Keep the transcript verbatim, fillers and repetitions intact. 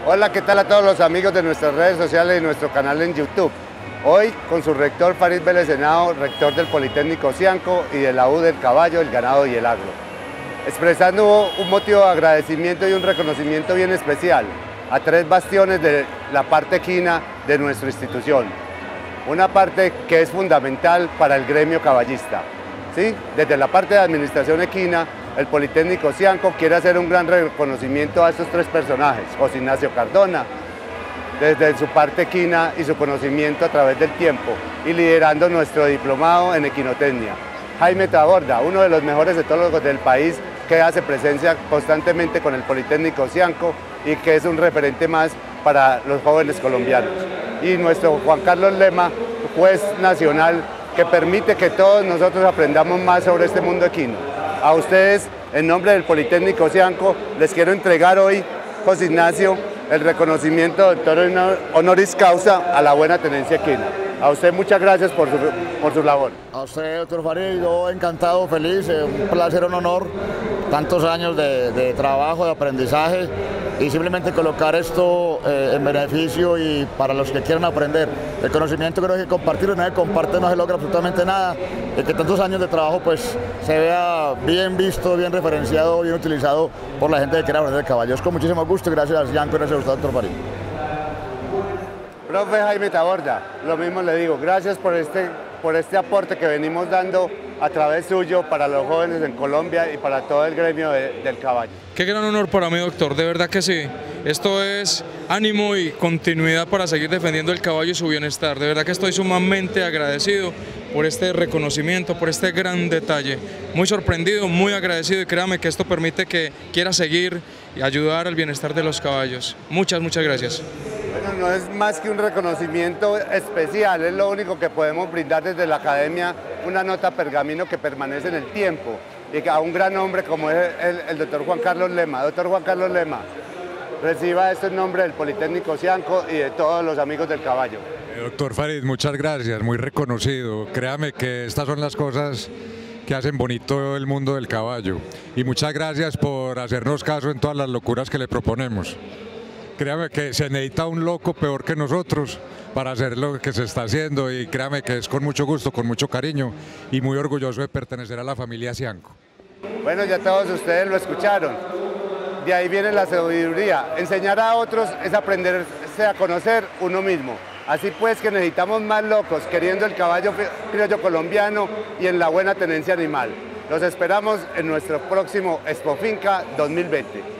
Hola, ¿qué tal a todos los amigos de nuestras redes sociales y nuestro canal en YouTube? Hoy con su rector Farid Vélez Henao, rector del Politécnico Cianco y de la U del Caballo, el Ganado y el Agro, expresando un motivo de agradecimiento y un reconocimiento bien especial a tres bastiones de la parte equina de nuestra institución. Una parte que es fundamental para el gremio caballista. ¿Sí? Desde la parte de administración equina, el Politécnico Cianco quiere hacer un gran reconocimiento a estos tres personajes. José Ignacio Cardona, desde su parte equina y su conocimiento a través del tiempo, y liderando nuestro diplomado en equinotecnia. Jaime Taborda, uno de los mejores etólogos del país, que hace presencia constantemente con el Politécnico Cianco y que es un referente más para los jóvenes colombianos. Y nuestro Juan Carlos Lema, juez nacional, que permite que todos nosotros aprendamos más sobre este mundo equino. A ustedes, en nombre del Politécnico Cianco, les quiero entregar hoy, José Ignacio, el reconocimiento doctor honoris causa a la buena tenencia equina. A usted muchas gracias por su, por su labor. A usted, doctor Farid, yo encantado, feliz, eh, un placer, un honor, tantos años de, de trabajo, de aprendizaje, y simplemente colocar esto eh, en beneficio y para los que quieran aprender. El conocimiento creo que compartirlo, nadie comparte, no se logra absolutamente nada, y que tantos años de trabajo pues se vea bien visto, bien referenciado, bien utilizado por la gente que quiere aprender de caballos. Con muchísimo gusto, gracias a Cianco y gracias a usted, doctor Farid. Profe Jaime Taborda, lo mismo le digo, gracias por este, por este aporte que venimos dando a través suyo para los jóvenes en Colombia y para todo el gremio de, del caballo. Qué gran honor para mí, doctor, de verdad que sí. Esto es ánimo y continuidad para seguir defendiendo el caballo y su bienestar. De verdad que estoy sumamente agradecido por este reconocimiento, por este gran detalle. Muy sorprendido, muy agradecido, y créame que esto permite que quiera seguir y ayudar al bienestar de los caballos. Muchas, muchas gracias. Bueno, no es más que un reconocimiento especial, es lo único que podemos brindar desde la academia, una nota pergamino que permanece en el tiempo, y a un gran hombre como es el, el doctor Juan Carlos Lema. Doctor Juan Carlos Lema, reciba esto en nombre del Politécnico Cianco y de todos los amigos del caballo. Eh, doctor Farid, muchas gracias, muy reconocido. Créame que estas son las cosas que hacen bonito el mundo del caballo, y muchas gracias por hacernos caso en todas las locuras que le proponemos. Créame que se necesita un loco peor que nosotros para hacer lo que se está haciendo, y créame que es con mucho gusto, con mucho cariño y muy orgulloso de pertenecer a la familia Cianco. Bueno, ya todos ustedes lo escucharon. De ahí viene la sabiduría. Enseñar a otros es aprenderse a conocer uno mismo. Así pues que necesitamos más locos queriendo el caballo criollo colombiano y en la buena tenencia animal. Los esperamos en nuestro próximo Expo Finca dos mil veinte.